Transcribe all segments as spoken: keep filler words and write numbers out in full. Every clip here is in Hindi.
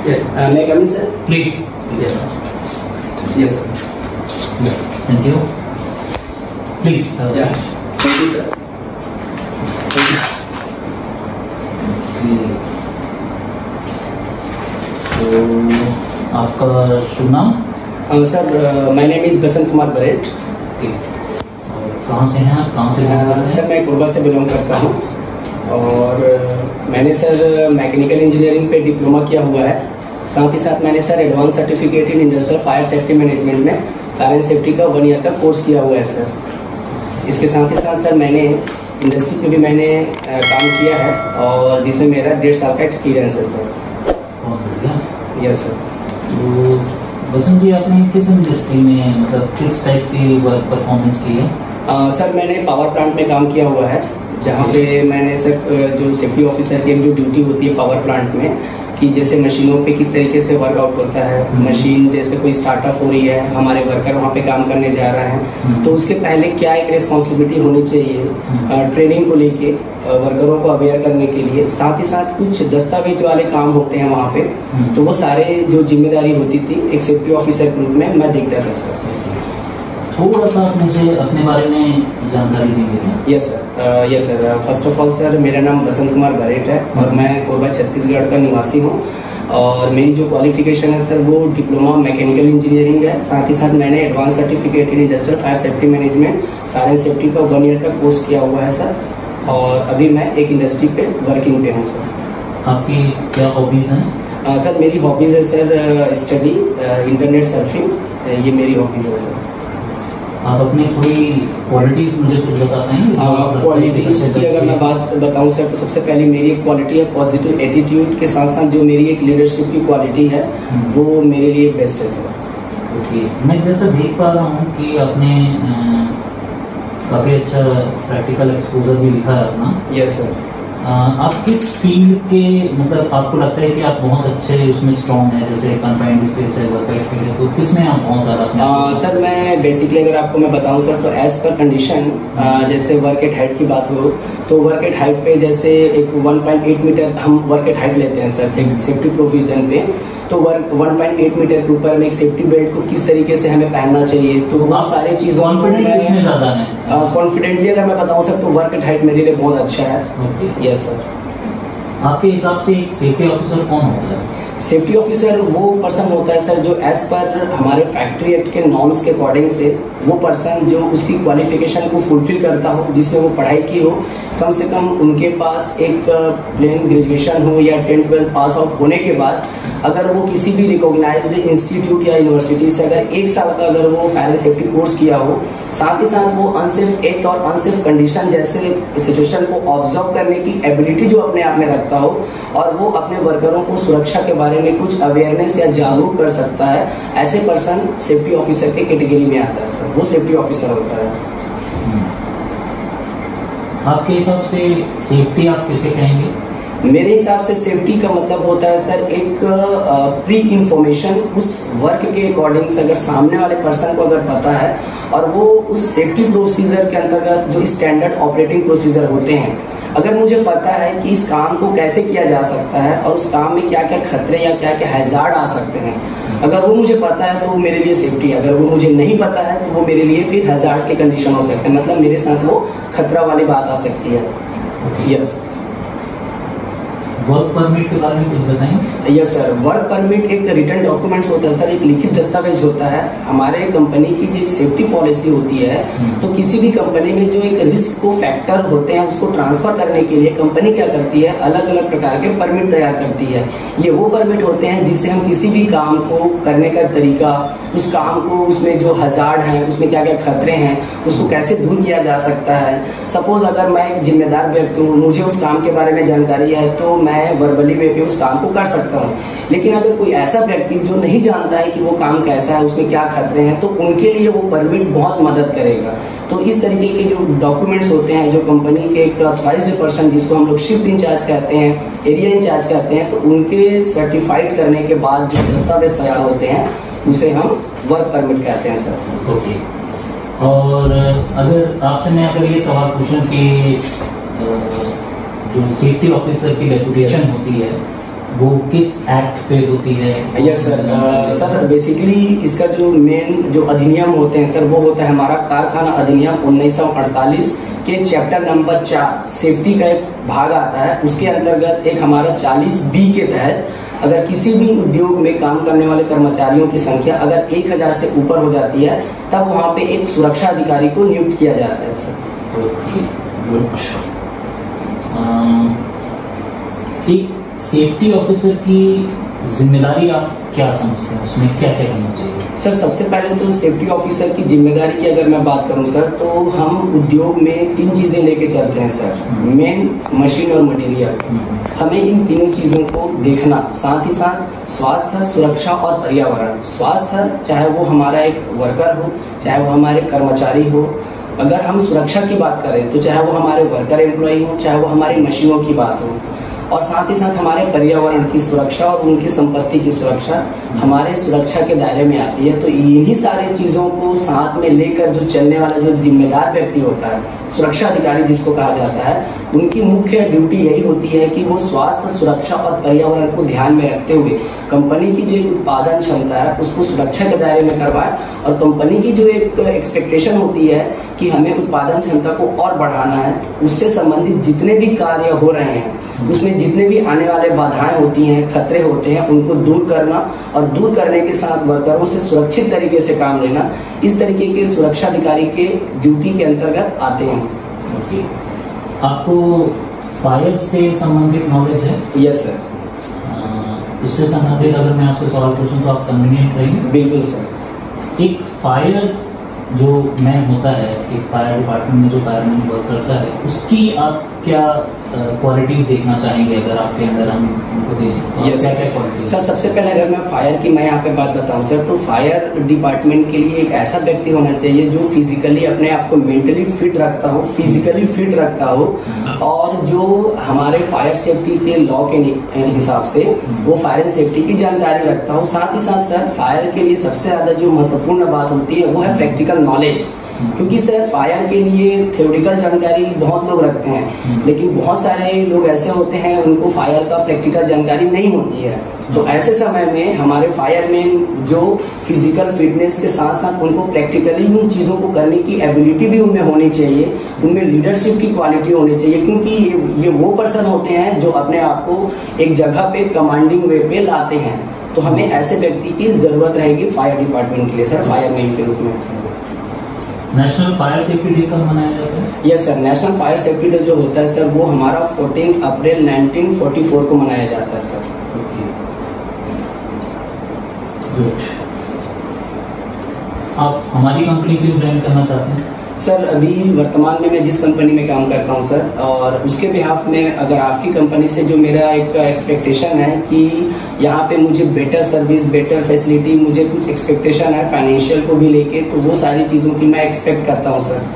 Yes, uh, may I come in, sir? Please. Yes, sir. Yes, sir. Yeah. Thank you. Please. Uh, Yeah. Thank you, sir. Thank you. Okay. तो आपका शुभ नाम? Uh, sir, uh, my name is Basant Kumar बरेट. और कहाँ से हैं आप? कहाँ से belong करते Uh, हैं? सर मैं कोरबा से बिलोंग करता हूँ और uh, मैंने सर मैकेनिकल इंजीनियरिंग पे डिप्लोमा किया हुआ है. साथ ही साथ मैंने sir advance certificate in industrial fire safety management में फायर एंड सेफ्टी का वन ईयर का कोर्स किया हुआ है सर. इसके साथ ही साथ सर मैंने इंडस्ट्री पे भी मैंने uh, काम किया है और जिसमें मेरा डेढ़ साल का एक्सपीरियंस है सर. बहुत बढ़िया. Yes sir. तो बसंत जी आपने किस इंडस्ट्री में मतलब किस टाइप की वर्क परफॉर्मेंस की है? Uh, सर मैंने पावर प्लांट में काम किया हुआ है जहाँ पे मैंने सर जो सेफ्टी ऑफिसर की जो ड्यूटी होती है पावर प्लांट में कि जैसे मशीनों पे किस तरीके से वर्कआउट होता है. मशीन जैसे कोई स्टार्टअप हो रही है, हमारे वर्कर वहाँ पे काम करने जा रहे हैं तो उसके पहले क्या एक रिस्पॉन्सिबिलिटी होनी चाहिए ट्रेनिंग को लेके वर्करों को अवेयर करने के लिए. साथ ही साथ कुछ दस्तावेज वाले काम होते हैं वहाँ पे तो वो सारे जो जिम्मेदारी होती थी एक सेफ्टी ऑफिसर ग्रुप में मैं देखता था सर. थोड़ा सा मुझे अपने बारे में जानकारी देंगे क्या? Yes sir. Yes sir. First of all sir मेरा नाम बसंत कुमार बरेट है और मैं कोरबा छत्तीसगढ़ का निवासी हूँ और मेरी जो क्वालिफिकेशन है सर वो डिप्लोमा मैकेनिकल इंजीनियरिंग है. साथ ही साथ मैंने advance certificate in industrial fire safety management fire and safety का वन ईयर का कोर्स किया हुआ है सर और अभी मैं एक इंडस्ट्री पे वर्किंग पे हूँ सर. आपकी क्या हॉबीज हैं? uh, सर मेरी हॉबीज़ है सर स्टडी, इंटरनेट सर्फिंग, ये मेरी हॉबीज़ है सर. आप अपनी कोई क्वालिटीज मुझे कुछ बता पाएंगे? क्वालिटीज की अगर मैं बात बताऊं सर तो सबसे पहले मेरी एक क्वालिटी है पॉजिटिव एटीट्यूड के साथ साथ जो मेरी एक लीडरशिप की क्वालिटी है वो मेरे लिए बेस्ट है सर. ओके. मैं जैसा देख पा रहा हूँ कि आपने काफ़ी अच्छा प्रैक्टिकल एक्सपोजर भी लिखा है अपना. Yes sir. आप किस फील्ड के मतलब आपको लगता है कि आप बहुत अच्छे उसमें स्ट्रॉन्ग है जैसे कन्फाइंड स्पेस है वर्क फील्ड है तो किस में आप बहुत ज़्यादा? सर मैं बेसिकली अगर आपको मैं बताऊं सर तो एज पर कंडीशन जैसे वर्क एट हाइट की बात हो तो वर्क एट हाइट पे जैसे एक वन पॉइंट एट मीटर हम वर्क एट हाइट लेते हैं सर एक सेफ्टी प्रोविजन पे तो work one point eight metre के ऊपर में एक सेफ्टी बेल्ट को किस तरीके से हमें पहनना चाहिए तो बहुत सारी चीज़ों कॉन्फिडेंटली ज़्यादा है. कॉन्फिडेंटली अगर मैं बताऊं सर तो वर्क एट हाइट मेरे लिए बहुत अच्छा है. Yes sir. आपके हिसाब से एक सेफ्टी ऑफिसर कौन होता है? सेफ्टी ऑफिसर वो पर्सन होता है सर जो एज पर हमारे फैक्ट्री एक्ट के नॉर्म्स के अकॉर्डिंग से वो पर्सन जो उसकी क्वालिफिकेशन को फुलफिल करता हो जिसने वो पढ़ाई की हो कम से कम उनके पास एक प्लेन ग्रेजुएशन हो या टेंथ ट्वेल्थ पास आउट होने के बाद अगर वो किसी भी रिकॉग्नाइज्ड इंस्टीट्यूट या यूनिवर्सिटी से अगर एक साल का अगर वो फायर एंड सेफ्टी कोर्स किया हो साथ ही साथ वो अनसेफ एक्ट और अनसेफ कंडीशन जैसे सिचुएशन को ऑब्जर्व करने की एबिलिटी जो अपने आप में रखता हो और वो अपने वर्करों को सुरक्षा के बारे में कुछ अवेयरनेस या जागरूक कर सकता है ऐसे पर्सन सेफ्टी ऑफिसर के कैटेगरी में आता है सर. वो सेफ्टी ऑफिसर होता है. आपके हिसाब से सेफ्टी आप किसे कहेंगे? मेरे हिसाब से सेफ्टी का मतलब होता है सर एक प्री इंफॉर्मेशन उस वर्क के अकॉर्डिंग से अगर सामने वाले पर्सन को अगर पता है और वो उस सेफ्टी प्रोसीजर के अंतर्गत जो स्टैंडर्ड ऑपरेटिंग प्रोसीजर होते हैं अगर मुझे पता है कि इस काम को कैसे किया जा सकता है और उस काम में क्या क्या खतरे या क्या क्या हैजार्ड आ सकते हैं अगर वो मुझे पता है तो वो मेरे लिए सेफ्टी है. अगर वो मुझे नहीं पता है तो वो मेरे लिए फिर हैजार्ड के कंडीशन हो सकते हैं मतलब मेरे साथ वो खतरा वाली बात आ सकती है. यस. वर्क परमिट के बारे में कुछ बताएंगे? Yes sir. वर्क परमिट एक रिटर्न डॉक्यूमेंट्स होता है सर एक लिखित दस्तावेज होता है. हमारे कंपनी की जो एक सेफ्टी पॉलिसी होती है तो किसी भी कंपनी में जो एक रिस्क को फैक्टर होते हैं उसको ट्रांसफर करने के लिए कंपनी क्या करती है अलग अलग प्रकार के परमिट तैयार करती है. ये वो परमिट होते हैं जिससे हम किसी भी काम को करने का तरीका उस काम को उसमें जो हजार्ड है उसमें क्या क्या खतरे हैं उसको कैसे दूर किया जा सकता है. सपोज अगर मैं एक जिम्मेदार व्यक्ति हूँ मुझे उस काम के बारे में जानकारी है तो मैं वर्बली वे पे उस काम को कर सकता हूँ. लेकिन अगर कोई ऐसा व्यक्ति जो नहीं जानता है कि वो काम कैसा है उसमें क्या खतरे हैं तो उनके लिए वो परमिट बहुत मदद करेगा. तो इस तरीके के जो डॉक्यूमेंट्स होते हैं जो कंपनी के एक ऑथराइज्ड पर्सन जिसको हम लोग शिफ्ट इंचार्ज कहते हैं एरिया इंचार्ज कहते हैं तो उनके सर्टिफाइड करने के बाद जो दस्तावेज तैयार होते हैं उसे हम वर्क परमिट कहते हैं सर. ओके. और अगर आपसे मैं अगर ये सवाल पूछूं कि जो सेफ्टी ऑफिसर की डेपुटेशन होती है वो किस एक्ट पे होती है? यस सर, सर बेसिकली इसका जो मेन जो अधिनियम होते हैं सर, वो होता है हमारा कारखाना अधिनियम उन्नीस सौ अड़तालीस के चैप्टर नंबर चार सेफ्टी का एक भाग आता है। उसके अंतर्गत एक हमारा चालीस बी के तहत अगर किसी भी उद्योग में काम करने वाले कर्मचारियों की संख्या अगर एक हजार से ऊपर हो जाती है तब वहाँ पे एक सुरक्षा अधिकारी को नियुक्त किया जाता है सर। एक सेफ्टी ऑफिसर की जिम्मेदारी आप क्या समझते हैं, उसमें क्या क्या करना चाहिए? सर सबसे पहले तो सेफ्टी ऑफिसर की जिम्मेदारी की अगर मैं बात करूं सर, तो हम उद्योग में तीन चीजें लेके चलते हैं सर, मेन, मशीन और मटेरियल। हमें इन तीनों चीजों को देखना, साथ ही साथ स्वास्थ्य, सुरक्षा और पर्यावरण। स्वास्थ्य चाहे वो हमारा एक वर्कर हो, चाहे वो हमारे कर्मचारी हो। अगर हम सुरक्षा की बात करें तो चाहे वो हमारे वर्कर एम्प्लॉय हो, चाहे वो हमारी मशीनों की बात हो, और साथ ही साथ हमारे पर्यावरण की सुरक्षा और उनकी संपत्ति की सुरक्षा हमारे सुरक्षा के दायरे में आती है। तो इन्हीं सारी चीजों को साथ में लेकर जो चलने वाला जो जिम्मेदार व्यक्ति होता है, सुरक्षा अधिकारी जिसको कहा जाता है, उनकी मुख्य ड्यूटी यही होती है कि वो स्वास्थ्य, सुरक्षा और पर्यावरण को ध्यान में रखते हुए कंपनी की जो उत्पादन क्षमता है उसको सुरक्षा के दायरे में करवाए। और कंपनी की जो एक एक्सपेक्टेशन होती है कि हमें उत्पादन क्षमता को और बढ़ाना है, उससे संबंधित जितने भी कार्य हो रहे हैं उसमें जितने भी आने वाले बाधाएं होती हैं, खतरे होते हैं, उनको दूर करना और दूर करने के साथ वर्करों से सुरक्षित तरीके से काम लेना, इस तरीके के सुरक्षा अधिकारी के ड्यूटी के अंतर्गत आते हैं। ओके। आपको फायर से संबंधित नॉलेज है? Yes sir. उससे संबंधित अगर मैं आपसे सवाल पूछूं तो आप कन्वीनियंट रहेंगे? बिल्कुल सर। एक फायर जो मैन होता है, एक फायर डिपार्टमेंट में जो फायरमैन वर्क करता है, उसकी आप क्या क्वालिटीज देखना चाहेंगे अगर आपके अंदर हम उनको दें? yes, क्या क्या क्वालिटीज? सर सबसे पहले अगर मैं फायर की मैं यहाँ पे बात बताऊँ सर, तो फायर डिपार्टमेंट के लिए एक ऐसा व्यक्ति होना चाहिए जो फिजिकली अपने आप को मेंटली फिट रखता हो, फिजिकली फिट रखता हो, और जो हमारे फायर सेफ्टी के लॉ के हिसाब से वो फायर सेफ्टी की जानकारी रखता हो। साथ ही साथ सर फायर के लिए सबसे ज्यादा जो महत्वपूर्ण बात होती है वो है प्रैक्टिकल नॉलेज। क्योंकि सर फायर के लिए थ्योरेटिकल जानकारी बहुत लोग रखते हैं, लेकिन बहुत सारे लोग ऐसे होते हैं उनको फायर का प्रैक्टिकल जानकारी नहीं होती है। तो ऐसे समय में हमारे फायर में जो फिजिकल फिटनेस के साथ साथ उनको प्रैक्टिकली उन चीज़ों को करने की एबिलिटी भी उनमें होनी चाहिए, उनमें लीडरशिप की क्वालिटी होनी चाहिए, क्योंकि ये ये वो पर्सन होते हैं जो अपने आप को एक जगह पे कमांडिंग वे पे लाते हैं। तो हमें ऐसे व्यक्ति की जरूरत रहेगी फायर डिपार्टमेंट के लिए सर, फायरमैन के रूप में। नेशनल फायर सेफ्टी डे कब मनाया जाता है? Yes sir, national fire safety day जो होता है सर वो हमारा चौदह अप्रैल उन्नीस सौ चौवालीस को मनाया जाता है सर। Okay, good. आप हमारी कंपनी क्यों ज्वाइन करना चाहते हैं? सर अभी वर्तमान में मैं जिस कंपनी में काम करता हूं सर, और उसके बिहाफ में अगर आपकी कंपनी से जो मेरा एक एक्सपेक्टेशन है कि यहाँ पे मुझे बेटर सर्विस, बेटर फैसिलिटी, मुझे कुछ एक्सपेक्टेशन है फाइनेंशियल को भी लेके, तो वो सारी चीज़ों की मैं एक्सपेक्ट करता हूँ सर।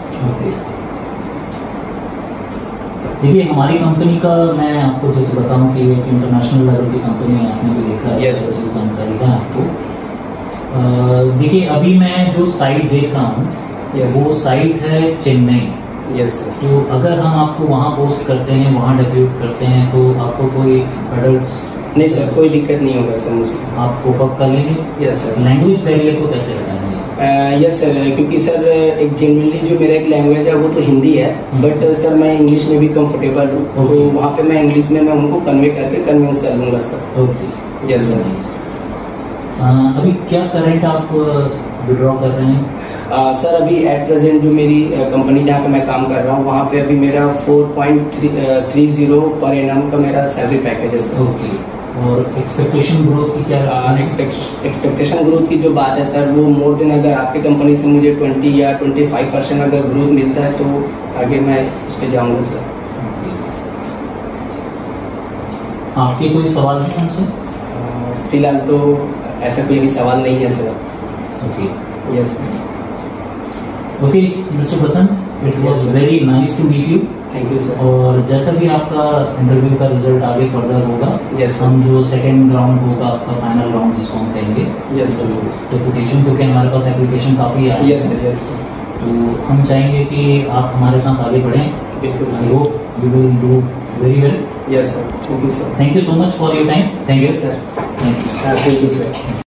देखिए हमारी कंपनी का मैं आपको जैसे बताऊँ कि एक इंटरनेशनल लेवल की कंपनी है, आपने भी देखा है, यस yes, जानकारी है आपको। देखिए अभी मैं जो साइट देख रहा हूँ yes, वो साइट है चेन्नई। Yes sir. तो अगर हम आपको वहाँ पोस्ट करते हैं, वहाँ डेब्यूट करते हैं, तो आपको कोई अडल्ट्स? नहीं सर, कोई दिक्कत नहीं होगा सर मुझे। आप कोप अप कर लेंगे? Yes sir. लैंग्वेज बैरियर को कैसे हटाएंगे? यस सर, क्योंकि सर एक जेन्युइनली जो मेरा एक लैंग्वेज है वो तो हिंदी है, बट सर मैं इंग्लिश में भी कंफर्टेबल हूँ, तो वहाँ पे मैं इंग्लिश में मैं उनको कन्वे करके कन्विंस कर दूंगा सर। Okay, yes sir. अभी क्या करंट आप विड्रॉ कर रहे हैं? Uh, सर अभी एट प्रेजेंट जो मेरी कंपनी uh, जहाँ पे मैं काम कर रहा हूँ वहाँ पे अभी मेरा four point three zero per annum का मेरा सैलरी पैकेज है सर। ओके, और एक्सपेक्टेशन ग्रोथ की क्या? एक्सपेक्टेशन uh, ग्रोथ की जो बात है सर वो मोर देन, अगर आपकी कंपनी से मुझे ट्वेंटी या ट्वेंटी फाइव परसेंट अगर ग्रोथ मिलता है तो आगे मैं उस पर जाऊँगा सर। आपके कोई सवाल है हमसे? uh, फिलहाल तो ऐसा कोई भी सवाल नहीं है sir. Okay, yes sir. Okay mister Prasanna, it was very nice to meet you. Thank you sir. और जैसा भी आपका इंटरव्यू का रिजल्ट आगे फर्दर होगा, yes, हम जो सेकंड राउंड होगा आपका फाइनल राउंड जिसको हम कहेंगे, यस सर, रेपुटेशन, क्योंकि हमारे पास एप्लीकेशन काफ़ी आए, यस सर, यस सर, तो हम चाहेंगे कि आप हमारे साथ आगे बढ़ें बिल्कुल I hope you will do very well. Yes sir, thank you sir. Thank you so much for your time. Thank you sir. Thank you thank you sir.